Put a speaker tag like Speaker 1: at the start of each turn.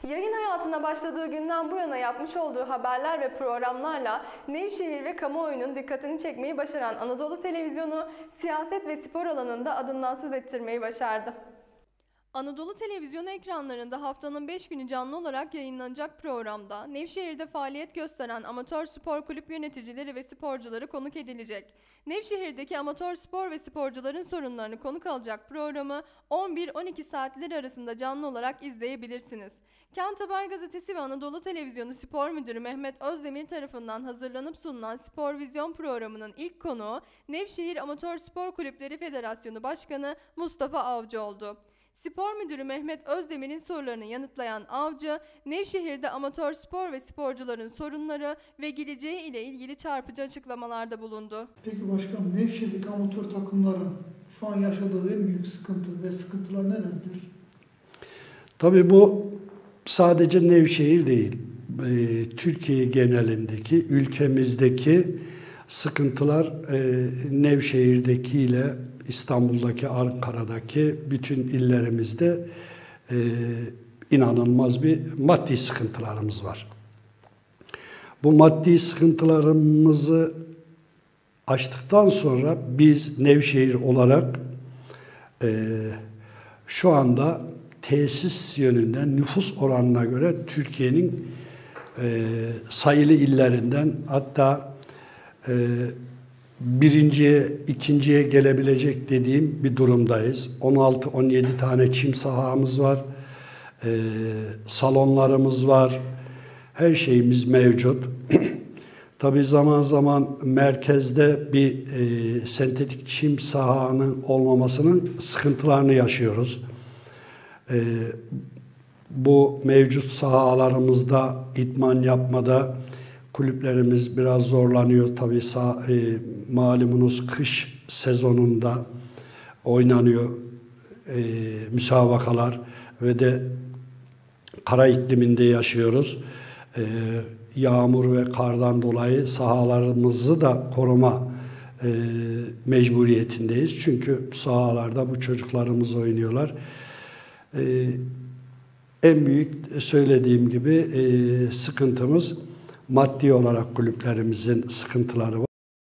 Speaker 1: Yayın hayatına başladığı günden bu yana yapmış olduğu haberler ve programlarla Nevşehir ve kamuoyunun dikkatini çekmeyi başaran Anadolu Televizyonu, siyaset ve spor alanında adından söz ettirmeyi başardı. Anadolu Televizyonu ekranlarında haftanın 5 günü canlı olarak yayınlanacak programda Nevşehir'de faaliyet gösteren amatör spor kulüp yöneticileri ve sporcuları konuk edilecek. Nevşehir'deki amatör spor ve sporcuların sorunlarını konuk alacak programı 11-12 saatleri arasında canlı olarak izleyebilirsiniz. Kent Haber Gazetesi ve Anadolu Televizyonu Spor Müdürü Mehmet Özdemir tarafından hazırlanıp sunulan Spor Vizyon programının ilk konuğu Nevşehir Amatör Spor Kulüpleri Federasyonu Başkanı Mustafa Avcı oldu. Spor Müdürü Mehmet Özdemir'in sorularını yanıtlayan Avcı, Nevşehir'de amatör spor ve sporcuların sorunları ve geleceği ile ilgili çarpıcı açıklamalarda bulundu.
Speaker 2: Peki başkanım, Nevşehir'deki amatör takımların şu an yaşadığı en büyük sıkıntı ve sıkıntılar nelerdir?
Speaker 3: Tabii bu sadece Nevşehir değil, Türkiye genelindeki, ülkemizdeki sıkıntılar Nevşehir'dekiyle İstanbul'daki, Ankara'daki bütün illerimizde inanılmaz bir maddi sıkıntılarımız var. Bu maddi sıkıntılarımızı aştıktan sonra biz Nevşehir olarak şu anda tesis yönünden nüfus oranına göre Türkiye'nin sayılı illerinden, hatta birinciye, ikinciye gelebilecek dediğim bir durumdayız. 16-17 tane çim sahamız var, salonlarımız var, her şeyimiz mevcut. Tabii zaman zaman merkezde bir sentetik çim sahanın olmamasının sıkıntılarını yaşıyoruz. Bu mevcut sahalarımızda idman yapmada kulüplerimiz biraz zorlanıyor. Tabii malumunuz kış sezonunda oynanıyor müsabakalar ve de kara ikliminde yaşıyoruz. Yağmur ve kardan dolayı sahalarımızı da koruma mecburiyetindeyiz. Çünkü sahalarda bu çocuklarımız oynuyorlar. En büyük söylediğim gibi sıkıntımız maddi olarak kulüplerimizin sıkıntıları var.